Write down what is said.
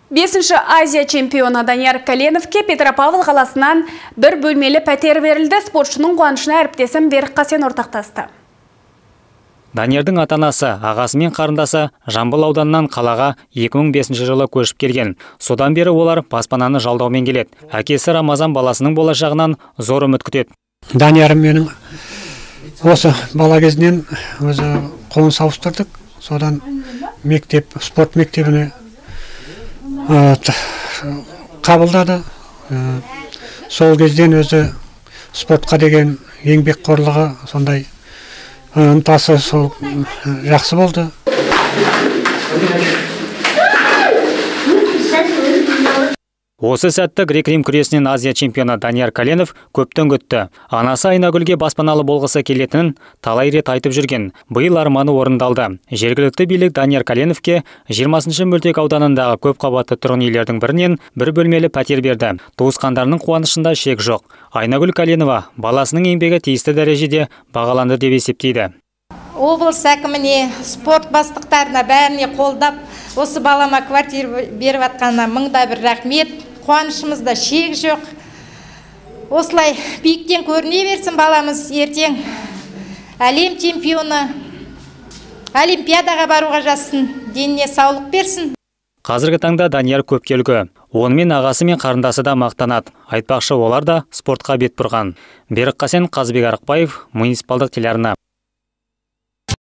5-ші Азия чемпионы Данияр Каленовке Петропавл қаласынан бір бөлмелі пәтер берілді. Спортшының қуанышына әріптесім Берік Қасен ортақтасты. Даниярдың ата-анасы, ағасы мен қарындасы Жамбыл ауданынан қалаға 2005 жылы көшіп келген. Содан бері олар баспананы жалдаумен келеді. Әкесі Рамазан баласының болашағынан зор үміт күтеді. Даниярым менің осы бала кезінен өзі қоныс ауыстырдық. Содан спорт мектебіне қабылдады. Сол кезден өзі спортқа деген еңбекқорлығы, сондай ынтасы сол жақсы болды. Осы сәтті грек-рим күресінен Азия чемпионы Данияр Каленов көптен күтті. Анасы Айнагүлге баспаналы болғысы келетінін талай рет айтып жүрген. Биыл арманы орындалды. Жергілікті билік Данияр Каленовке 20-шы мөлтек ауданындағы көп қабатты тұрғын үйлердің бірінен бір бөлмелі пәтер берді. Туысқандарының қуанышында шек жоқ. Айнагүл Каленова баласының еңбегі тиісті дәрежеде бағаланды деп есептейді. Облыс әкіміне, спорт бастықтарына бәріне қолдап, осы балама квартира беріп атқанына мыңда бір рахмет. Қуанышымызда шек жоқ. Осылай биіктен көріне берсін баламыз ертең әлем чемпионы, олимпиадаға баруға жазсын, деніне саулық берсін. Қазіргі таңда Данияр көпке үлгі. Онымен ағасы мен қарындасы да мақтанады. Айтпақшы, олар да спортқа бет бұрған. Берік Қасен, Қазбек Арықбаев, муниципалдық телеарна.